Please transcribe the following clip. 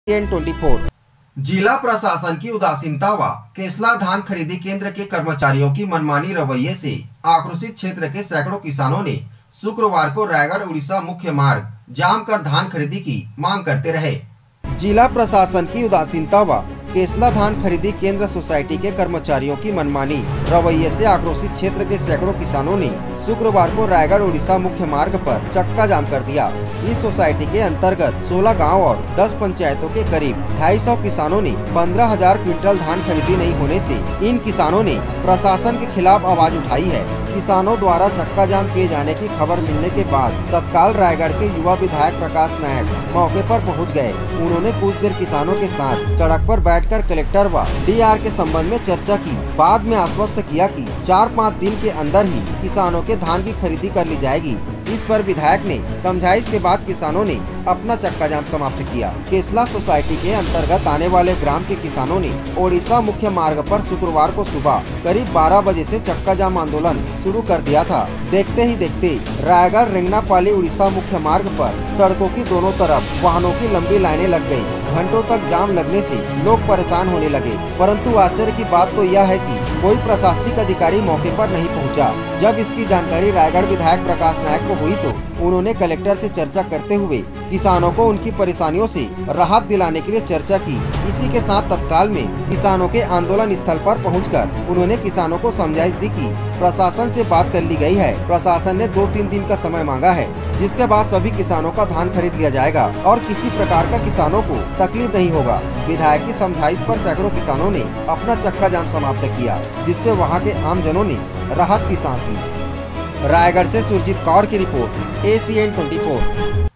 N24। जिला प्रशासन की उदासीनता व केसला धान खरीदी केंद्र के कर्मचारियों की मनमानी रवैये से आक्रोशित क्षेत्र के सैकड़ों किसानों ने शुक्रवार को रायगढ़ उड़ीसा मुख्य मार्ग जाम कर धान खरीदी की मांग करते रहे। जिला प्रशासन की उदासीनता व केसला धान खरीदी केंद्र सोसाइटी के कर्मचारियों की मनमानी रवैये से आक्रोशित क्षेत्र के सैकड़ों किसानों ने शुक्रवार को रायगढ़ उड़ीसा मुख्य मार्ग पर चक्का जाम कर दिया। इस सोसाइटी के अंतर्गत 16 गांव और 10 पंचायतों के करीब 250 किसानों ने 15,000 क्विंटल धान खरीदी नहीं होने से इन किसानों ने प्रशासन के खिलाफ आवाज उठाई है। किसानों द्वारा चक्का जाम किए जाने की खबर मिलने के बाद तत्काल रायगढ़ के युवा विधायक प्रकाश नायक मौके पर पहुंच गए। उन्होंने कुछ देर किसानों के साथ सड़क पर बैठकर कलेक्टर व डीआर के संबंध में चर्चा की। बाद में आश्वस्त किया कि 4-5 दिन के अंदर ही किसानों के धान की खरीदी कर ली जाएगी। इस पर विधायक ने समझाइश के बाद किसानों ने अपना चक्का जाम समाप्त किया। केसला सोसाइटी के अंतर्गत आने वाले ग्राम के किसानों ने ओडिशा मुख्य मार्ग पर शुक्रवार को सुबह करीब 12 बजे से चक्का जाम आंदोलन शुरू कर दिया था। देखते ही देखते रायगढ़ रेंगनापाली उड़ीसा मुख्य मार्ग पर सड़कों की दोनों तरफ वाहनों की लंबी लाइनें लग गयी। घंटों तक जाम लगने से लोग परेशान होने लगे, परंतु आश्चर्य की बात तो यह है कि कोई प्रशासनिक अधिकारी मौके पर नहीं पहुंचा। जब इसकी जानकारी रायगढ़ विधायक प्रकाश नायक को हुई तो उन्होंने कलेक्टर से चर्चा करते हुए किसानों को उनकी परेशानियों से राहत दिलाने के लिए चर्चा की। इसी के साथ तत्काल में किसानों के आंदोलन स्थल पर पहुंचकर उन्होंने किसानों को समझाइश दी कि प्रशासन से बात कर ली गई है। प्रशासन ने 2-3 दिन का समय मांगा है, जिसके बाद सभी किसानों का धान खरीद लिया जाएगा और किसी प्रकार का किसानों को तकलीफ नहीं होगा। विधायक की समझाइश पर सैकड़ों किसानों ने अपना चक्का जाम समाप्त किया, जिससे वहां के आमजनों ने राहत की सांस ली। रायगढ़ से सुरजीत कौर की रिपोर्ट, ACN24।